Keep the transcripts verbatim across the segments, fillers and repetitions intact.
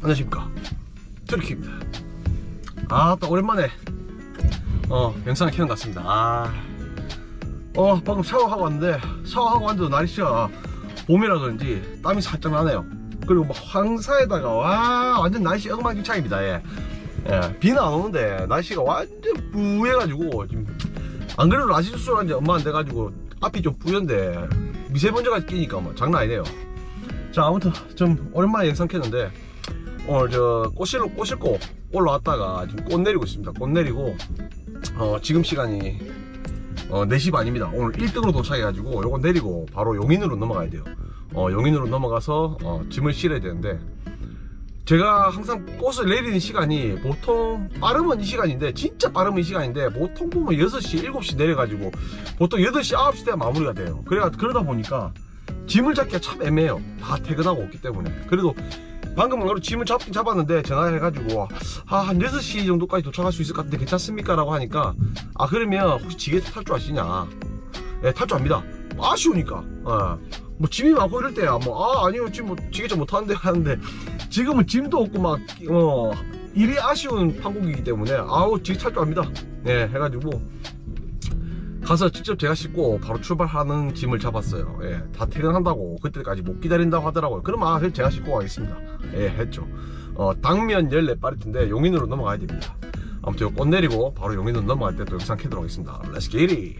안녕하십니까, 트리키입니다. 아, 또 오랜만에 어 영상을 켜는 것 같습니다. 아, 어 방금 샤워하고 왔는데, 샤워하고 왔는데도 날씨가 봄이라 그런지 땀이 살짝 나네요. 그리고 뭐 황사에다가 와 완전 날씨 엉망진창입니다. 예. 예, 비는 안 오는데 날씨가 완전 뿌해가지고, 지금 안 그래도 라시수술한 지 얼마 안 돼가지고 앞이 좀 뿌연데 미세먼지가 끼니까 뭐 장난 아니네요. 자, 아무튼 좀 오랜만에 영상 켰는데, 오늘 저 꽃실로 꽃 싣고 올라왔다가 지금 꽃 내리고 있습니다. 꽃 내리고 어 지금 시간이 어 네 시 반입니다. 오늘 일 등으로 도착해가지고 요거 내리고 바로 용인으로 넘어가야 돼요. 어 용인으로 넘어가서 어 짐을 실어야 되는데, 제가 항상 꽃을 내리는 시간이 보통 빠르면 이 시간인데, 진짜 빠르면 이 시간인데, 보통 보면 여섯 시, 일곱 시 내려가지고 보통 여덟 시, 아홉 시 때 마무리가 돼요. 그래가 그러다 보니까 짐을 잡기가 참 애매해요. 다 퇴근하고 없기 때문에. 그래도 방금 바로 짐을 잡긴 잡았는데, 전화해가지고 아, 한 여섯 시 정도까지 도착할 수 있을 것 같은데 괜찮습니까? 라고 하니까, 아, 그러면 혹시 지게차 탈 줄 아시냐? 예, 탈 줄 압니다. 아쉬우니까. 어. 뭐 짐이 많고 이럴 때야 뭐 아 아니요 지금 뭐 지게차 못 타는데 하는데, 지금은 짐도 없고 막 어 일이 아쉬운 판국이기 때문에 아우 지게 탈 줄 압니다. 예, 해가지고 가서 직접 제가 싣고 바로 출발하는 짐을 잡았어요. 예, 다 퇴근한다고 그때까지 못 기다린다고 하더라고요. 그럼 아 제가 싣고 가겠습니다. 예, 했죠. 어 당면 열네 파리트인데 용인으로 넘어가야 됩니다. 아무튼 꽃 내리고 바로 용인으로 넘어갈 때 또 영상 켜도록 하겠습니다. Let's get it.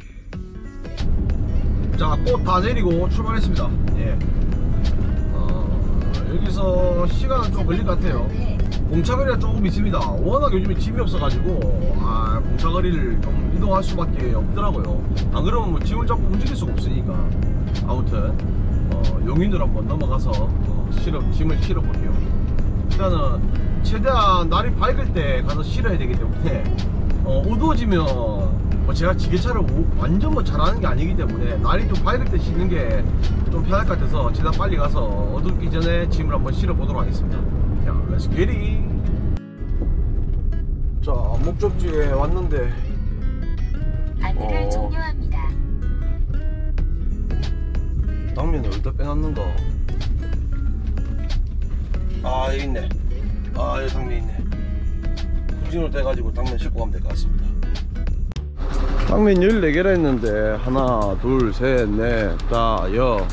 자, 꽃 다 내리고 출발했습니다. 예. 어, 여기서 시간은 좀 걸릴 것 같아요. 공차거리가 조금 있습니다. 워낙 요즘에 짐이 없어가지고 아, 공차거리를 좀 이동할 수밖에 없더라고요. 안 그러면 뭐 짐을 잡고 움직일 수가 없으니까. 아무튼 어, 용인으로 한번 넘어가서 어, 실어, 짐을 실어 볼게요. 일단은 최대한 날이 밝을 때 가서 실어야 되기 때문에 어, 어두워지면 뭐 제가 지게차를 완전 뭐 잘하는 게 아니기 때문에 날이 좀 밝을 때 싣는 게 좀 편할 것 같아서 최대한 빨리 가서 어둡기 전에 짐을 한번 실어 보도록 하겠습니다. 자, let's get it. 자, 목적지에 왔는데 안내를 어... 종료합니다. 당면을 어디다 빼놨는가? 아, 여기 있네. 아, 여기 당면 있네. 후진으로 돼가지고 당면 싣고 가면 될 것 같습니다. 당면 열네 개라 했는데 하나, 둘, 셋, 넷, 다, 여,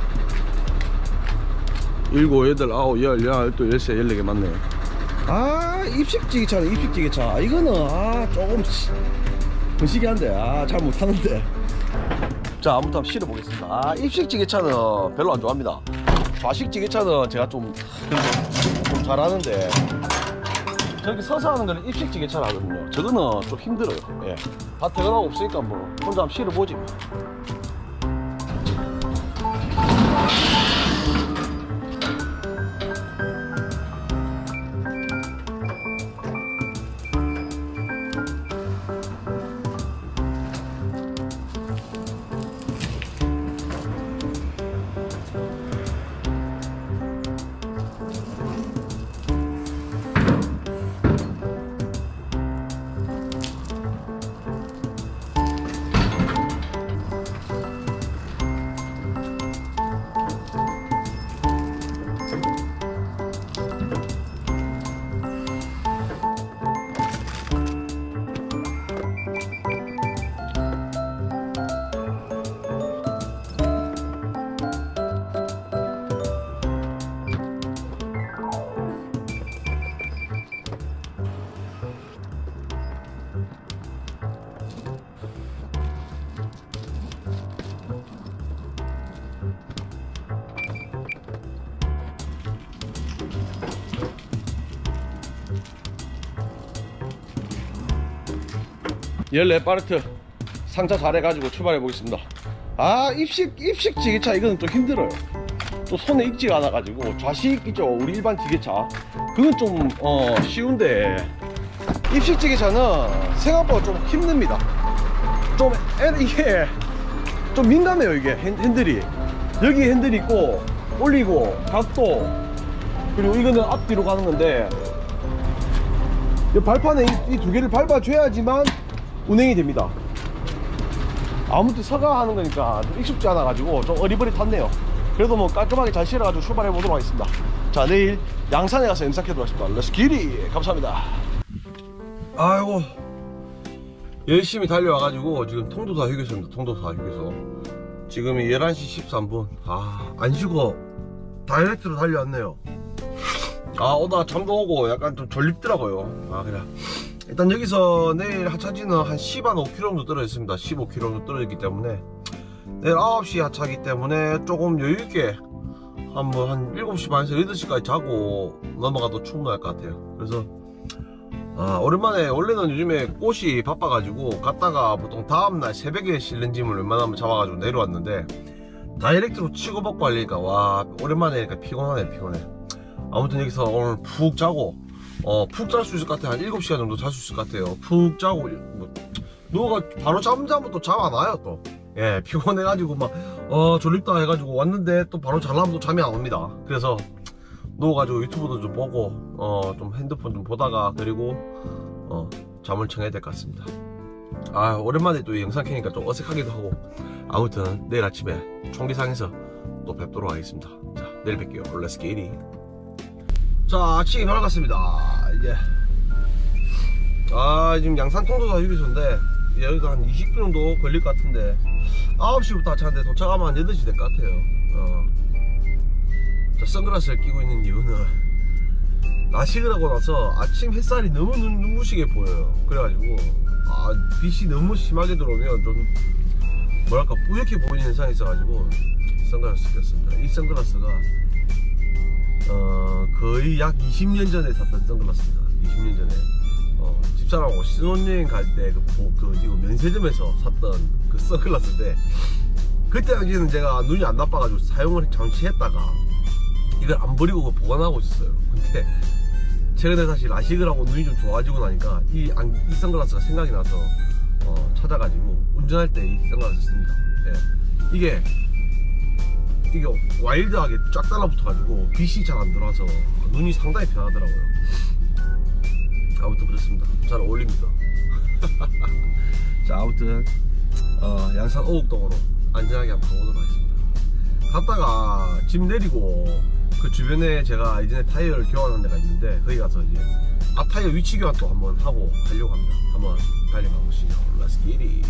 일곱, 여덟, 아홉, 열, 열, 열두, 열세, 열네 개 맞네. 아, 입식지게차네. 입식지게차. 이거는 아 조금 거시기한데 아 잘 못하는데. 자, 아무튼 한번 실어보겠습니다. 아, 입식지게차는 별로 안 좋아합니다. 좌식지게차는 제가 좀, 좀 잘하는데, 저렇게 서서 하는 거는 입식지게차라 하거든요. 저거는 좀 힘들어요. 예. 다 퇴근하고 없으니까 뭐 혼자 한번 실어보지. 열네 파르트 상차 잘해가지고 출발해 보겠습니다. 아, 입식 입식 지게차 이거는 좀 힘들어요. 또 손에 익지가 않아 가지고. 좌식 있죠, 우리 일반 지게차, 그건 좀 어 쉬운데 입식 지게차는 생각보다 좀 힘듭니다. 좀 애, 이게 좀 민감해요. 이게 핸, 핸들이 여기 핸들이 있고 올리고 각도, 그리고 이거는 앞뒤로 가는 건데, 이 발판에 이 두 개를 밟아줘야지만 운행이 됩니다. 아무튼 서가 하는 거니까 좀 익숙지 않아 가지고 좀 어리버리 탔네요. 그래도 뭐 깔끔하게 잘 실어가지고 출발해 보도록 하겠습니다. 자, 내일 양산에 가서 영상캐도 하겠습니다. 렛츠 기리. 감사합니다. 아이고, 열심히 달려와가지고 지금 통도사 휴게소입니다. 통도사 휴게소. 지금이 열한 시 십삼 분. 아, 안 쉬고 다이렉트로 달려왔네요. 아, 오다가 잠도 오고 약간 좀 졸립더라고요. 아, 그래. 일단 여기서 내일 하차지는 한 십오 킬로미터 떨어져 있습니다. 십오 킬로미터 떨어졌기 때문에 내일 아홉 시 하차기 때문에 조금 여유있게 한 뭐 한 일곱 시 반에서 여덟 시까지 자고 넘어가도 충분할 것 같아요. 그래서 아, 오랜만에, 원래는 요즘에 꽃이 바빠가지고 갔다가 보통 다음날 새벽에 실는 짐을 웬만하면 잡아가지고 내려왔는데 다이렉트로 치고 받고 하려니까 와, 오랜만에 하니까 피곤하네 피곤해. 아무튼 여기서 오늘 푹 자고 어, 푹 잘 수 있을 것 같아요. 한 일곱 시간 정도 잘 수 있을 것 같아요. 푹 자고 뭐, 누가 바로 잠 자면 또 잠 안 와요. 또 예, 피곤해가지고 막 어, 졸립다 해가지고 왔는데 또 바로 자려면 또 잠이 안 옵니다. 그래서 누워가지고 유튜브도 좀 보고 어, 좀 핸드폰 좀 보다가 그리고 어, 잠을 청해야 될 것 같습니다. 아, 오랜만에 또 영상 켜니까 좀 어색하기도 하고 아무튼 내일 아침에 총기상에서 또 뵙도록 하겠습니다. 자, 내일 뵐게요. 렛츠 기릿. 자, 아침이 밝았습니다. 이제 아, 지금 양산 통도사 휴게소인데 여기가 한 이십 분 정도 걸릴 것 같은데 아홉 시부터 하차하는데 도착하면 한 여덟 시 될 것 같아요. 어. 자, 선글라스를 끼고 있는 이유는 나식을 하고 나서 아침 햇살이 너무 눈, 눈부시게 보여요. 그래가지고 아, 빛이 너무 심하게 들어오면 좀 뭐랄까 뿌옇게 보이는 현상이 있어가지고 선글라스 꼈습니다. 이 선글라스가 어, 거의 약 이십 년 전에 샀던 선글라스입니다. 이십 년 전에 어, 집사람하고 신혼여행 갈 때 그, 그, 그 면세점에서 샀던 그 선글라스인데 그때 당시에는 제가 눈이 안 나빠가지고 사용을 잠시 했다가 이걸 안 버리고 보관하고 있었어요. 근데 최근에 사실 라식을 하고 눈이 좀 좋아지고 나니까 이, 이 선글라스가 생각이 나서 어, 찾아가지고 운전할 때 이 선글라스 씁니다. 예. 이게 이게 와일드하게 쫙 달라붙어가지고 빛이 잘 안 들어와서 눈이 상당히 편하더라고요. 아무튼 그렇습니다. 잘 어울립니다. 자, 아무튼 어, 양산 오곡동으로 안전하게 한번 가보도록 하겠습니다. 갔다가 짐 내리고 그 주변에 제가 이전에 타이어를 교환하는 데가 있는데 거기 가서 이제 앞타이어 위치 교환 또 한번 하고 가려고 합니다. 한번 달려가 보시죠. Let's get it.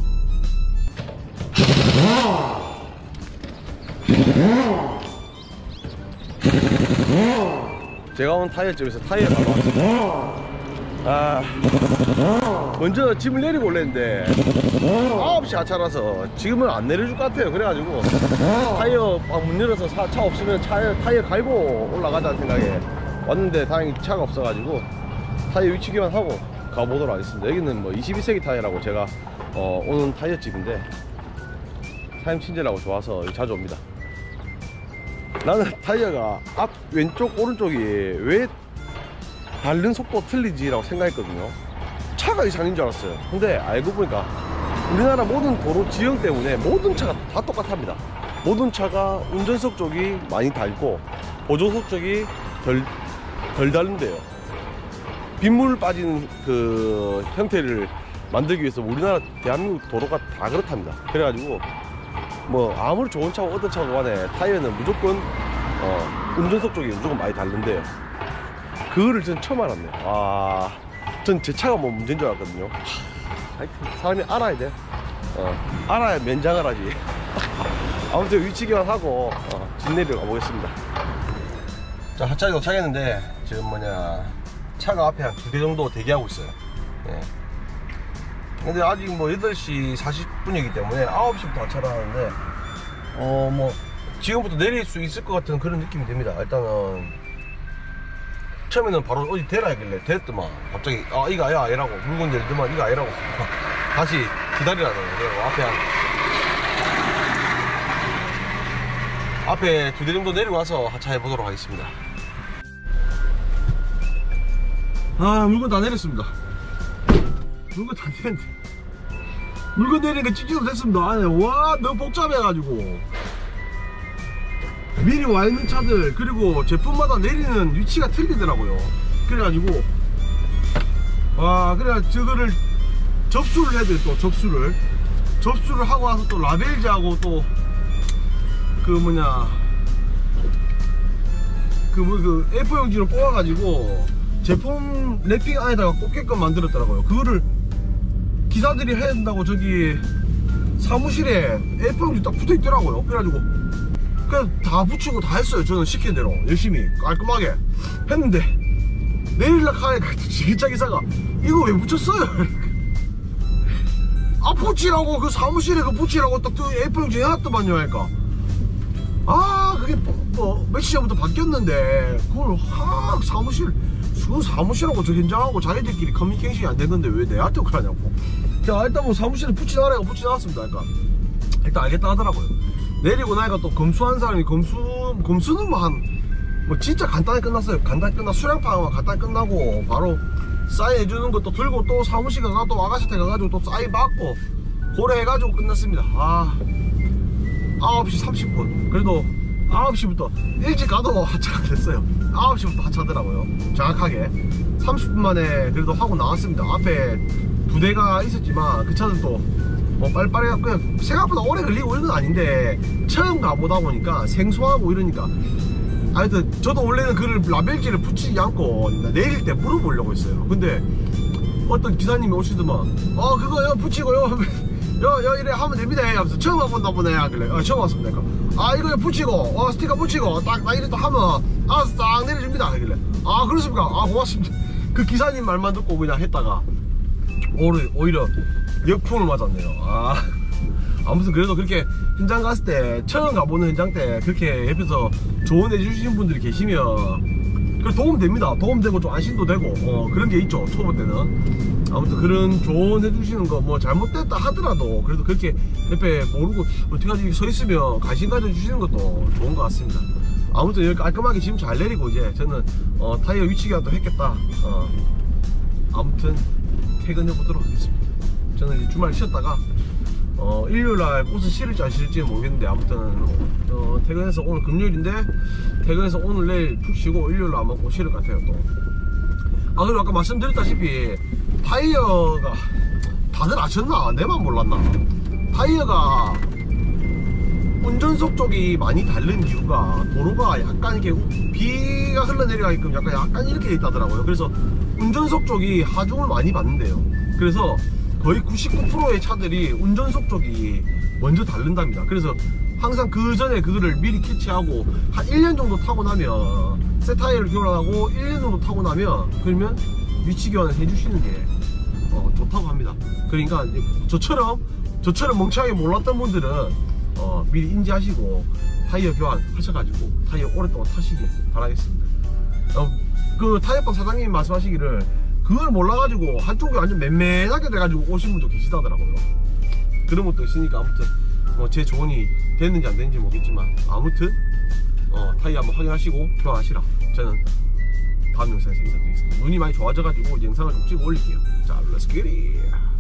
제가 온 타이어집에서 타이어를 하러 왔습니다. 아, 먼저 짐을 내리고 올랬는데 아홉 시 하차라서 지금은 안 내려줄 것 같아요. 그래가지고 타이어 문 열어서 차, 차 없으면 차, 타이어 갈고 올라가자는 생각에 왔는데 다행히 차가 없어가지고 타이어 위치 교환하고 가보도록 하겠습니다. 여기는 뭐 이십일 세기 타이어라고 제가 어, 오는 타이어집인데 사장님 친절하고 좋아서 여기 자주 옵니다. 나는 타이어가 앞 왼쪽 오른쪽이 왜 다른 속도 틀리지 라고 생각했거든요. 차가 이상인 줄 알았어요. 근데 알고 보니까 우리나라 모든 도로 지형 때문에 모든 차가 다 똑같답니다. 모든 차가 운전석 쪽이 많이 닳고 보조석 쪽이 덜, 덜 닳는데요. 빗물 빠지는 그 형태를 만들기 위해서 우리나라 대한민국 도로가 다 그렇답니다. 그래가지고 뭐 아무리 좋은 차고 어떤 차고 간에 타이어는 무조건 어, 운전석 쪽이 무조건 많이 닳는데요. 그거를 전 처음 알았네요. 아, 전 제 차가 뭐 문제인 줄 알았거든요. 하여튼 사람이 알아야 돼. 어, 알아야 면장을 하지. 아무튼 위치 교환하고 어, 집 내리러 가보겠습니다. 자, 하차에 도착했는데 지금 뭐냐 차가 앞에 한 두 대 정도 대기하고 있어요. 예. 근데 아직 뭐 여덟 시 사십 분이기 때문에 아홉 시부터 하차를 하는데 어 뭐 지금부터 내릴 수 있을 것 같은 그런 느낌이 듭니다. 일단은 처음에는 바로 어디 대라 하길래 됐더만 갑자기 아 이거 아야 아니라고 물건 열더만 이거 아니라고 다시 기다리라는 거예요. 앞에 한 앞에 두 대 정도 내리고 와서 하차해 보도록 하겠습니다. 아, 물건 다 내렸습니다. 물건 다 내렸는데 물건 내리니까 찌찌도 됐습니다. 아니, 와 너무 복잡해가지고 미리 와 있는 차들 그리고 제품마다 내리는 위치가 틀리더라고요. 그래가지고 와 그래 저거를 접수를 해야 돼요. 또 접수를 접수를 하고 와서 또 라벨지하고 또 그 뭐냐 그 뭐 그 에이포 용지로 뽑아가지고 제품 랩핑 안에다가 꽂게끔 만들었더라고요. 그거를 기사들이 해야 된다고 저기 사무실에 에이포 용지 딱 붙어 있더라고요. 그래가지고 그냥 다 붙이고 다 했어요. 저는 시킨 대로 열심히 깔끔하게 했는데 내일날 가니까 기차 기사가 이거 왜 붙였어요? 아 붙이라고 그 사무실에 그 붙이라고 딱 에이포 용지 해놨더만요. 하니까 아 그게 뭐 며칠 전부터 바뀌었는데 그걸 하 사무실 그 사무실하고 저 현장하고 자기들끼리 커뮤니케이션이 안 되는데 왜 내한테 그러냐고. 자 일단 뭐 사무실에 붙이나라고 붙여놨습니다. 그러니까 일단 알겠다 하더라고요. 내리고 나니까 또 검수한 사람이 검수 검수는 뭐 한 뭐 진짜 간단히 끝났어요. 간단히 끝나 수량파만 간단히 끝나고 바로 사인 해주는 것도 들고 또 사무실 가가 또 아가씨한테 가가지고 또 사인 받고 고래 해가지고 끝났습니다. 아 아홉 시 삼십 분 그래도 아홉 시부터 일찍 가도 하차가 됐어요. 아홉 시부터 하차하더라고요. 정확하게 삼십 분 만에 그래도 하고 나왔습니다. 앞에 두 대가 있었지만 그 차들도 뭐 빨리빨리 그냥 생각보다 오래 걸리고 이런 건 아닌데 처음 가보다 보니까 생소하고 이러니까 하여튼 저도 원래는 그를 라벨지를 붙이지 않고 내릴 때 물어보려고 했어요. 근데 어떤 기사님이 오시더만 어 그거요 붙이고요 여, 여 이래 하면 됩니다 하면서 처음 와본다 보네 하길래 어, 처음 왔습니다. 그러니까 아 이거 붙이고 어 스티커 붙이고 딱 나 이래 또 하면 알아서 딱 내려줍니다 하길래 아 그렇습니까? 아 고맙습니다. 그 기사님 말만 듣고 그냥 했다가 오히려, 오히려 역풍을 맞았네요. 아 아무튼 그래도 그렇게 현장 갔을 때 처음 가보는 현장 때 그렇게 옆에서 조언해 주시는 분들이 계시면 그 도움됩니다. 도움되고 좀 안심도 되고 어, 그런 게 있죠. 초보 때는 아무튼 그런 조언해 주시는 거 뭐 잘못됐다 하더라도 그래도 그렇게 옆에 모르고 어떻게까지 서 있으면 관심 가져 주시는 것도 좋은 것 같습니다. 아무튼 여기 깔끔하게 지금 잘 내리고 이제 저는 어, 타이어 위치기가 또 했겠다. 어, 아무튼 퇴근해 보도록 하겠습니다. 저는 이제 주말 쉬었다가 어, 일요일날 꽃을 실을지 안 실을지는 모르겠는데 아무튼 어, 퇴근해서 오늘 금요일인데 퇴근해서 오늘 내일 푹 쉬고 일요일날 아마 꽃 실을 것 같아요. 또 아 그리고 아까 말씀드렸다시피 타이어가 다들 아셨나? 내만 몰랐나? 타이어가 운전석 쪽이 많이 다른 이유가 도로가 약간 이렇게 비가 흘러내려가게끔 약간 약간 이렇게 돼 있다더라고요. 그래서 운전석 쪽이 하중을 많이 받는데요. 그래서 거의 구십구 퍼센트의 차들이 운전석 쪽이 먼저 닳는답니다. 그래서 항상 그 전에 그거를 미리 캐치하고 한 일 년 정도 타고 나면 새 타이어를 교환하고 일 년 정도 타고 나면 그러면 위치 교환을 해주시는 게 어, 좋다고 합니다. 그러니까 이제 저처럼 저처럼 멍청하게 몰랐던 분들은 어, 미리 인지하시고 타이어 교환 하셔가지고 타이어 오랫동안 타시길 바라겠습니다. 어, 그 타이어방 사장님이 말씀하시기를 그걸 몰라가지고 한쪽이 완전 맨맨하게 돼가지고 오신 분도 계시다더라고요. 그런 것도 있으니까 아무튼 어, 제 조언이 됐는지 안 됐는지 모르겠지만 아무튼 어, 타이어 한번 확인하시고 교환하시라. 저는 다음 영상에서 인사드리겠습니다. 눈이 많이 좋아져가지고 영상을 좀 찍어 올릴게요. 자, let's get it.